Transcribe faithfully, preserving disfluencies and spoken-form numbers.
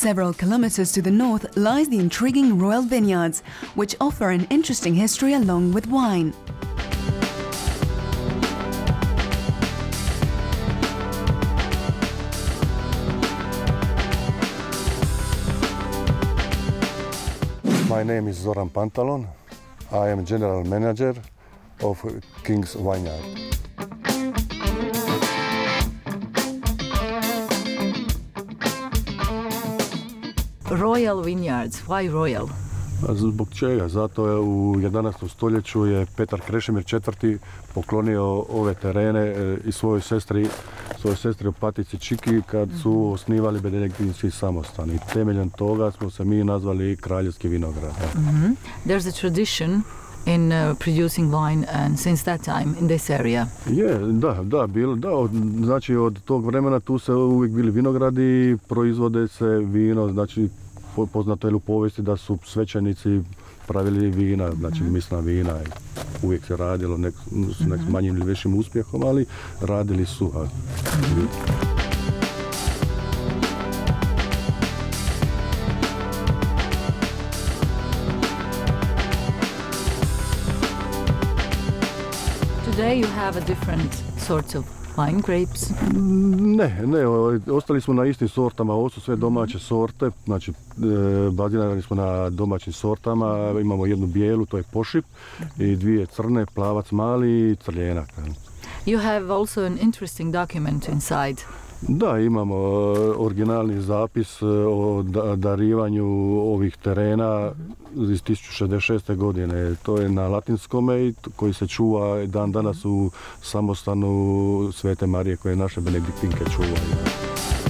Several kilometers to the north lies the intriguing Royal Vineyards, which offer an interesting history along with wine. My name is Zoran Pantalon. I am general manager of King's Vineyard. Royal Vineyards, why Royal? Zbog čega? Zato je u jedanaestom stoljeću je Petar Krešimir četvrti poklonio ove terene i svojoj sestri, svojoj sestri Opatici Čiki kad su osnivali benediktinski samostan. I temeljem toga smo se mi nazvali Kraljevski vinograd. Mm-hmm. There's a tradition in uh, producing wine and since that time in this area. Je, da, da, bilo, da, od, znači od tog vremena tu se uvijek bili vinogradi, proizvode se vino, znači poznato je u povijesti da su svećenici pravili vina, znači misna vina, uvijek se radilo nek, s nek manjim ili većim uspjehom, ali radili su. A, mm-hmm. Today you have a different sorts of wine grapes? Ne, ne, ostali smo na istim sortama, ovo su sve domaće sorte, znači e, bazirani smo na domaćim sortama, imamo jednu bijelu, to je pošip, i dvije crne, plavac mali i crljenak. You have also an interesting document inside. Da, imamo originalni zapis o darivanju ovih terena iz tisuću šezdeset šeste. godine. To je na latinskome koji se čuva dan danas u samostanu Svete Marije koje naše benediktinke čuvaju.